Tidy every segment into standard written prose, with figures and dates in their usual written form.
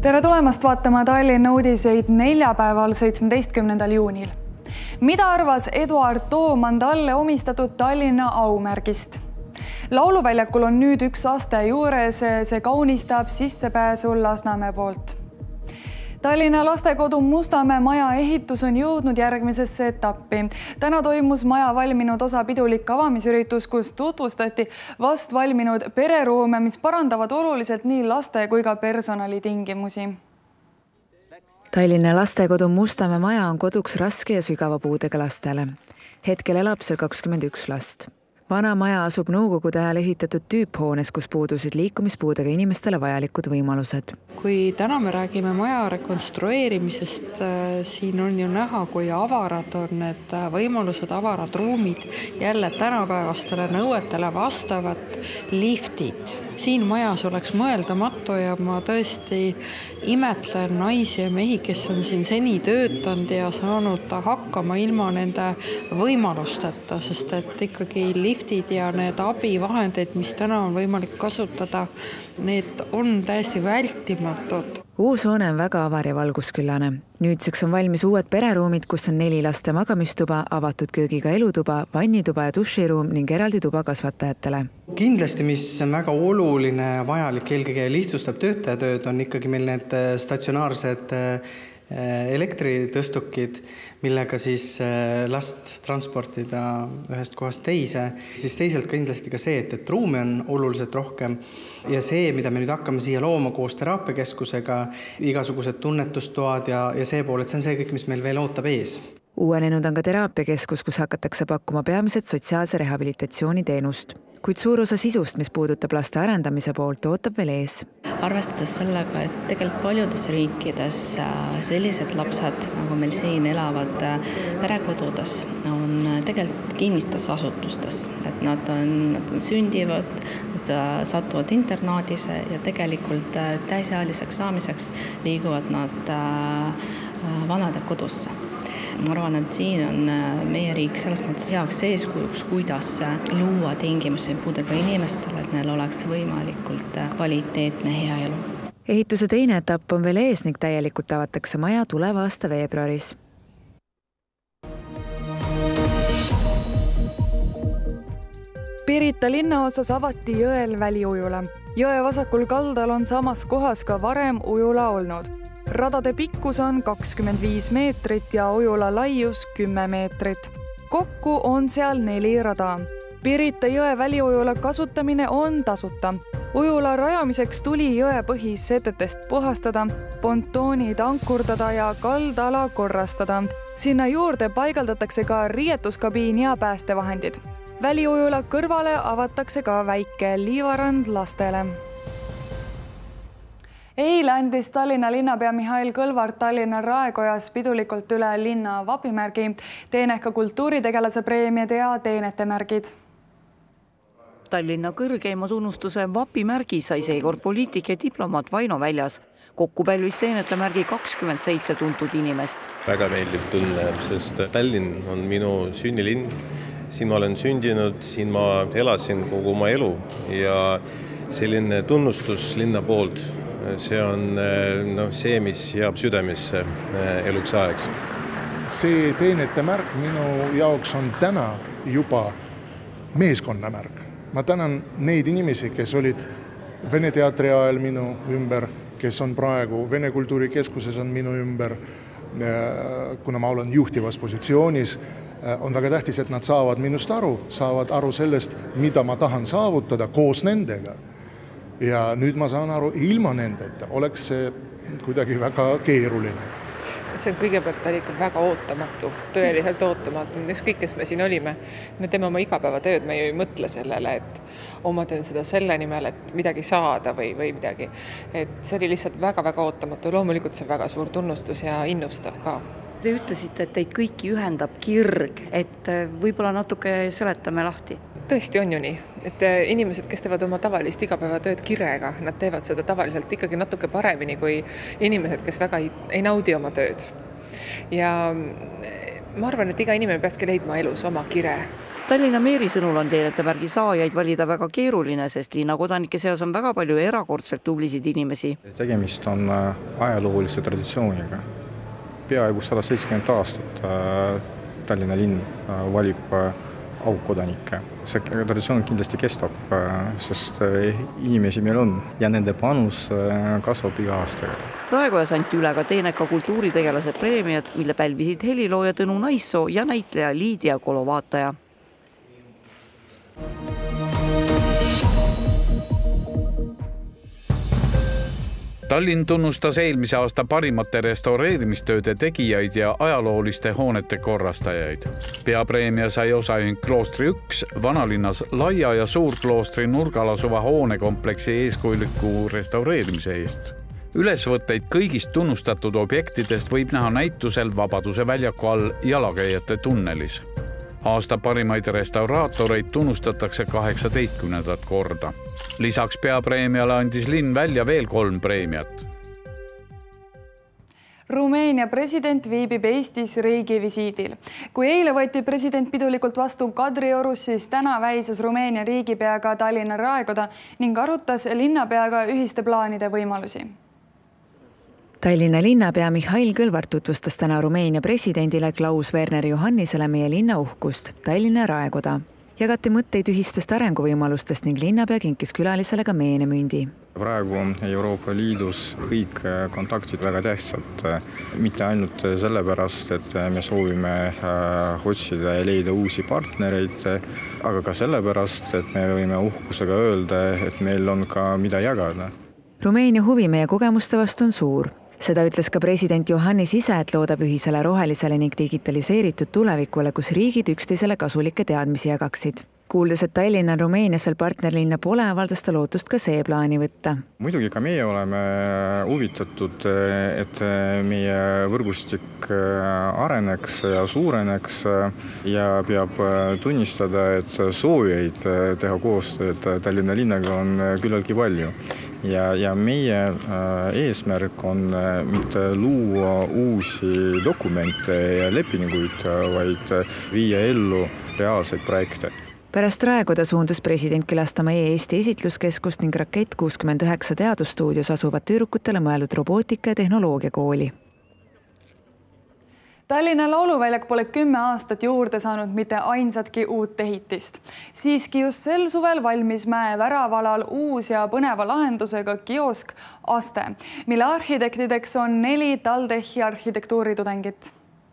Tere tulemast vaatama Tallinna uudiseid neljapäeval 17. juunil. Mida arvas Eduard Toomand talle omistatud Tallinna aumärgist? Lauluväljakul on nüüd üks aste juures, see kaunistab sissepääsu Lasnamäe poolt. Tallinna lastekodu Mustamäe maja ehitus on jõudnud järgmisesse etappi. Täna toimus maja valminud osa pidulik avamisüritus, kus tutvustati vast valminud pereruume, mis parandavad oluliselt nii laste kui ka personalitingimusi. Tallinna lastekodu Mustamäe maja on koduks raske ja sügava puudega lastele. Hetkel elab seal 21 last. Vana maja asub nõukogude ajal ehitatud tüüphoones, kus puudusid liikumispuudega inimestele vajalikud võimalused. Kui täna me räägime maja rekonstrueerimisest, siin on ju näha, kui avarad on need võimalused, avarad ruumid, jälle tänapäevastele nõuetele vastavad liftid. Siin majas oleks mõeldamatu ja ma tõesti imetlen naisi ja mehi, kes on siin seni töötanud ja saanud hakkama ilma nende võimalusteta, sest et ikkagi liftid ja need abivahendid, mis täna on võimalik kasutada, need on täiesti vältimatud. Uus hoone on väga avar ja valgusküllane. Nüüdseks on valmis uued pereruumid, kus on 4 laste magamistuba, avatud köögiga elutuba, vannituba ja duširuum ning eraldi tuba kasvatajatele. Kindlasti, mis on väga oluline ja vajalik, eelkõige lihtsustab töötajatööd, on ikkagi meil need statsionaarsed elektritõstukid, millega siis last transportida ühest kohast teise. Siis teisalt kindlasti ka see, et ruumi on oluliselt rohkem ja see, mida me nüüd hakkame siia looma koos teraapiakeskusega, igasugused tunnetustoad ja see pool, et see on see kõik, mis meil veel ootab ees. Uuenenud on ka teraapiakeskus, kus hakatakse pakkuma peamiselt sotsiaalse rehabilitatsiooni teenust. Kuid suur osa sisust, mis puudutab laste arendamise poolt, ootab veel ees. Arvestades sellega, et tegelikult paljudes riikides sellised lapsed, nagu meil siin elavad perekodudes, on tegelikult kinnistes asutustes. Et nad sündivad, nad satuvad internaadise ja tegelikult täisealiseks saamiseks liiguvad nad vanade kodusse. Ma arvan, et siin on meie riik selles mõttes heaks eeskujuks, kuidas luua tingimusi puudega inimestele, et neil oleks võimalikult kvaliteetne hea elu. Ehituse teine etapp on veel ees ning täielikult avatakse maja tuleva aasta veebruaris. Pirita linnaosas avati jõel väliujula. Jõe vasakul kaldal on samas kohas ka varem ujula olnud. Radade pikkus on 25 meetrit ja ujula laius 10 meetrit. Kokku on seal 4 rada. Pirita jõe väliujula kasutamine on tasuta. Ujula rajamiseks tuli jõe põhisetetest puhastada, pontoonid ankurdada ja kaldala korrastada. Sinna juurde paigaldatakse ka riietuskabiin ja päästevahendid. Väliujula kõrvale avatakse ka väike liivarand lastele. Eile andis Tallinna linnapea Mihhail Kõlvart Tallinna Raekojas pidulikult üle linna vapimärgi, teeneka kultuuritegelase preemiad ja teenetemärgid. Tallinna kõrgeima tunnustuse vapimärgi sai seekord poliitik ja diplomaat Vaino Väljas. Kokku pälvis teenetemärgi 27 tuntud inimest. Väga meeldiv tunne, sest Tallinn on minu sünnilinn. Siin ma olen sündinud, siin ma elasin kogu oma elu ja selline tunnustus linna poolt. See on see, mis jääb südamesse eluks ajaks. See teenetemärk minu jaoks on täna juba meeskonnamärk. Ma tänan neid inimesi, kes olid Vene teatri ajal minu ümber, kes on praegu Vene kultuurikeskuses on minu ümber, kuna ma olen juhtivas positsioonis, on väga tähtis, et nad saavad minust saavad aru sellest, mida ma tahan saavutada koos nendega. Ja nüüd ma saan aru, ilma nendeta oleks see kuidagi väga keeruline. See on kõigepealt ikka väga ootamatu, tõeliselt ootamatu. Ükskõik, kes me siin olime, me teeme oma igapäevatööd, me ei mõtle sellele, et oma teen seda selle nimel, et midagi saada või midagi. Et see oli lihtsalt väga-väga ootamatu. Loomulikult see on väga suur tunnustus ja innustav ka. Te ütlesite, et teid kõiki ühendab kirg, et võib-olla natuke seletame lahti. Tõesti on ju nii, et inimesed, kes teevad oma tavalist igapäevatööd kirega, nad teevad seda tavaliselt ikkagi natuke paremini kui inimesed, kes väga ei naudi oma tööd. Ja ma arvan, et iga inimene peakski leidma elus oma kire. Tallinna meeri sõnul on teenetemärgi saajaid valida väga keeruline, sest linnakodanike seas on väga palju erakordselt tublisid inimesi. Tegemist on ajaloolise traditsiooniga. Peaaegu 170 aastat Tallinna linn valib aukodanikke. See traditsioon kindlasti kestab, sest inimesi meil on ja nende panus kasvab iga aastaga. Raekojas anti üle ka teeneka kultuuritegelase preemiad, mille pälvisid helilooja Tõnu Naissoo ja näitleja Liidia Kolovaataja. Tallinn tunnustas eelmise aasta parimate restaureerimistööde tegijaid ja ajalooliste hoonete korrastajaid. Peapreemia sai osaühing Kloostri 1 vanalinnas Laia ja Suurkloostri nurgal asuva hoonekompleksi eeskujuliku restaureerimise eest. Ülesvõtteid kõigist tunnustatud objektidest võib näha näitusel Vabaduse väljaku all jalakäijate tunnelis. Aasta parimaid restauraatoreid tunnustatakse 18. korda. Lisaks peapreemiale andis linn välja veel 3 preemiat. Rumeenia president viibib Eestis riigivisiidil. Kui eile võeti president pidulikult vastu Kadriorus, siis täna väisas Rumeenia riigipea ka Tallinna Raekoda ning arutas linnapeaga ühiste plaanide võimalusi. Tallinna linnapea Mihhail Kõlvart tutvustas täna Rumeenia presidendile Klaus Werner Johannisele meie linna uhkust, Tallinna Raekoda. Jagati mõtteid ühistest arenguvõimalustest ning linnapea kinkis külalisele ka meenemündi. Praegu Euroopa Liidus kõik kontaktid väga tähtsad. Mitte ainult sellepärast, et me soovime otsida ja leida uusi partnereid, aga ka sellepärast, et me võime uhkusega öelda, et meil on ka mida jagada. Rumeenia huvi meie kogemuste vastu on suur. Seda ütles ka president Johannis ise, et loodab ühisele rohelisele ning digitaliseeritud tulevikule, kus riigid üksteisele kasulikke teadmisi jagaksid. Kuuldes, et Tallinna on Rumeenias veel partnerlinna pole, avaldas ta lootust ka see plaani võtta. Muidugi ka meie oleme huvitatud, et meie võrgustik areneks ja suureneks ja peab tunnistada, et soovijaid teha koostööd Tallinna linnaga on küllaltki palju. Ja meie eesmärk on mitte luua uusi dokumente ja lepinguid, vaid viia ellu reaalseid projekte. Pärast Raekoda suundus president külastama Eesti esitluskeskust ning Rakett 69 teadusstuudios asuvat tüdrukutele mõeldud robootika ja tehnoloogia kooli. Tallinna lauluväljak pole 10 aastat juurde saanud mitte ainsatki uut ehitist. Siiski just sel suvel valmis mäe väravalal uus ja põneva lahendusega kiosk Aste, mille arhitektideks on 4 TalTechi arhitektuuritudengit.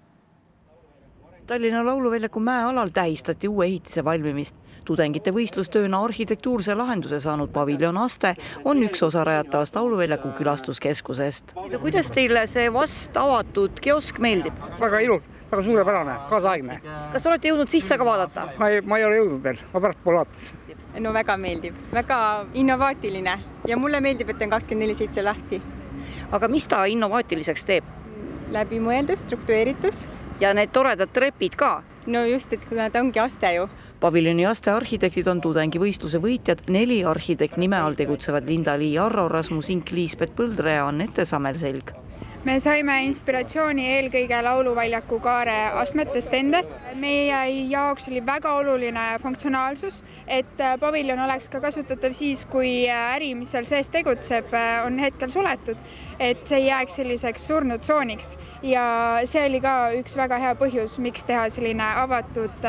Tallinna lauluväljaku mäe alal tähistati uue ehitise valmimist. Tudengite võistlustööna arhitektuurse lahenduse saanud paviljon Aste on üks osa rajatavast lauluväljaku külastuskeskusest. Kuidas teile see vast avatud kiosk meeldib? Väga ilus, väga suurepärane, kaasaegne. Kas olete jõudnud sisse ka vaadata? Ma ei ole jõudnud veel, ma pärast poole vaatas. No väga meeldib, väga innovaatiline ja mulle meeldib, et on 24/7 lahti. Aga mis ta innovaatiliseks teeb? Läbimõeldus, struktureeritus. Ja need toredad trepid ka? No just, et kuna ta ongi Aste ju. Paviljoni Aste arhitektid on tudengivõistluse võitjad, 4 arhitekt nime all tegutsevad Linda-Lii Arro, Rasmus Ink, Liisbet Põldre ja Annette Samelselg. Me saime inspiratsiooni eelkõige lauluväljaku kaare astmetest endast. Meie jaoks oli väga oluline funktsionaalsus, et paviljon oleks ka kasutatav siis, kui äri, mis seal sees tegutseb, on hetkel suletud, et see jääks selliseks surnud tsooniks. Ja see oli ka üks väga hea põhjus, miks teha selline avatud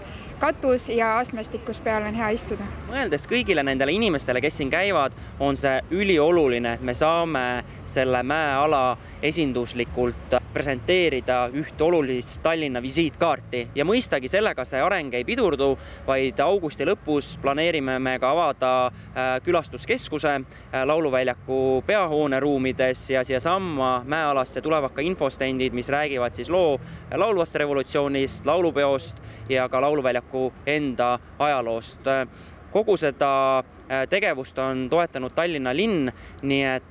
katus ja astmestikus peal on hea istuda. Mõeldes kõigile nendele inimestele, kes siin käivad, on see ülioluline, et me saame selle mäeala esinduslikult presenteerida üht olulist Tallinna visiitkaarti ja mõistagi sellega see areng ei pidurdu, vaid augusti lõpus planeerime me ka avada külastuskeskuse lauluväljaku peahoone ruumides ja siia samma mäealasse tulevad ka infostendid, mis räägivad siis loo laulvast revolutsioonist, laulupeost ja ka lauluväljaku enda ajaloost. Kogu seda tegevust on toetanud Tallinna linn, nii et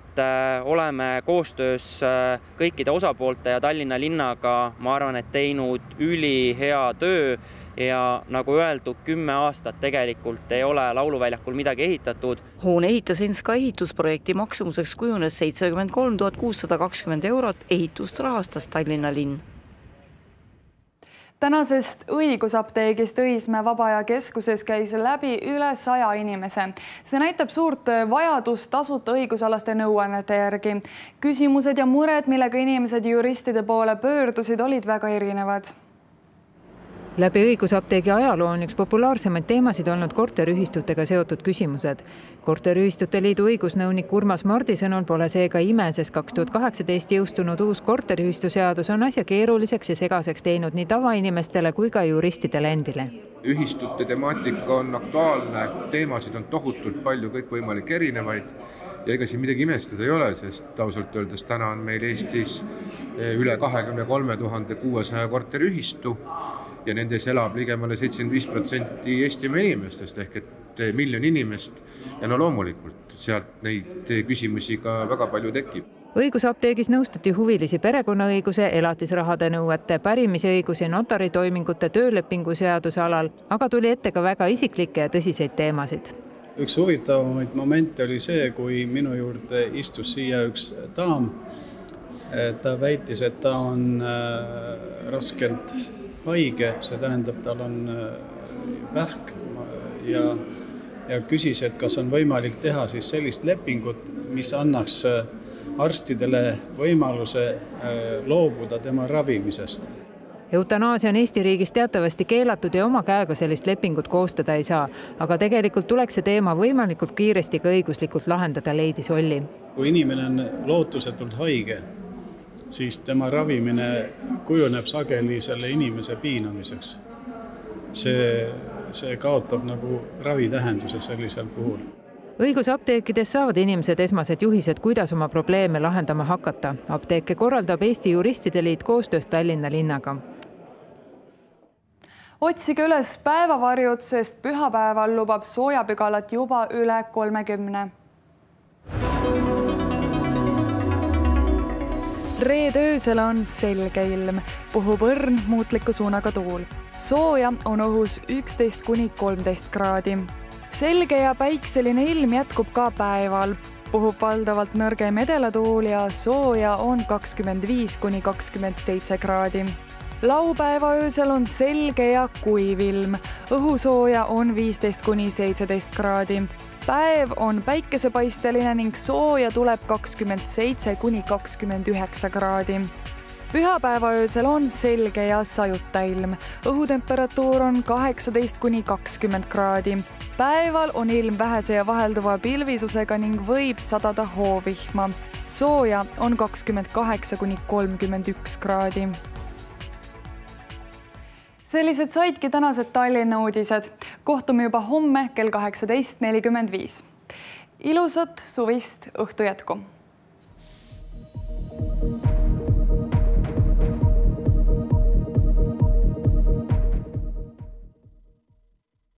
oleme koostöös kõikide osapoolte ja Tallinna linnaga, ma arvan, et teinud ülihea töö ja nagu öeldud, 10 aastat tegelikult ei ole lauluväljakul midagi ehitatud. Hoone ehitas Enska ehitusprojekti maksumuseks kujunes 73 620 €, ehitust rahastas Tallinna linn. Tänasest õigusapteegist Õismäe Vabaaja keskuses käis läbi üle 100 inimese. See näitab suurt vajadust tasuta õigusalaste nõuannete järgi. Küsimused ja mured, millega inimesed juristide poole pöördusid, olid väga erinevad. Läbi õigusapteegi ajaloo on üks populaarsemaid teemasid olnud korteriühistutega seotud küsimused. Korteriühistute liidu õigusnõunik Urmas Mardi sõnul pole seega ime, sest 2018 jõustunud uus korteriühistuseadus on asja keeruliseks ja segaseks teinud nii tavainimestele kui ka juristidele endile. Ühistute temaatika on aktuaalne, teemasid on tohutult palju, kõikvõimalik erinevaid ja ega siin midagi imestada ei ole, sest ausalt öeldes täna on meil Eestis üle 23 600 korteriühistu ja nendes elab ligemale 75% Eestimaa inimestest ehk et 1 miljon inimest ja no loomulikult sealt neid küsimusi ka väga palju tekib. Õigusapteegis nõustati huvilisi perekonnaõiguse, elatisrahade nõuete, pärimisõiguse, notaritoimingute, töölepingu seaduse alal, aga tuli ette ka väga isiklikke ja tõsiseid teemasid. Üks huvitavamaid momente oli see, kui minu juurde istus siia üks daam. Ta väitis, et ta on raskelt haige, see tähendab, tal on vähk ja küsis, et kas on võimalik teha siis sellist lepingut, mis annaks arstidele võimaluse loobuda tema ravimisest. Eutanaasia on Eesti riigis teatavasti keelatud ja oma käega sellist lepingut koostada ei saa, aga tegelikult tuleks see teema võimalikult kiiresti ka õiguslikult lahendada, leidis Olli. Kui inimene on lootusetult haige, siis tema ravimine kujuneb sageli selle inimese piinamiseks. See kaotab nagu ravitähenduse sellisel puhul. Õigusapteekides saavad inimesed esmased juhised, kuidas oma probleeme lahendama hakata. Apteeke korraldab Eesti Juristide Liit koostöös Tallinna linnaga. Otsige üles päevavarjud, sest pühapäeval lubab soojapügalat juba üle 30. Reede öösel on selge ilm, puhub õrn muutliku suunaga tuul. Sooja on õhus 11–13 kraadi. Selge ja päikseline ilm jätkub ka päeval. Puhub valdavalt nõrgem edelatuul ja sooja on 25–27 kraadi. Laupäeva öösel on selge ja kuiv ilm. Õhusooja on 15–17 kraadi. Päev on päikesepaisteline ning sooja tuleb 27–29 kraadi. Pühapäeva öösel on selge ja sajuta ilm. Õhutemperatuur on 18–20 kraadi. Päeval on ilm vähese ja vahelduva pilvisusega ning võib sadada hoovihma. Sooja on 28–31 kraadi. Sellised saidki tänased Tallinna uudised. Kohtume juba homme kell 18:45. Ilusat suvist õhtu jätku!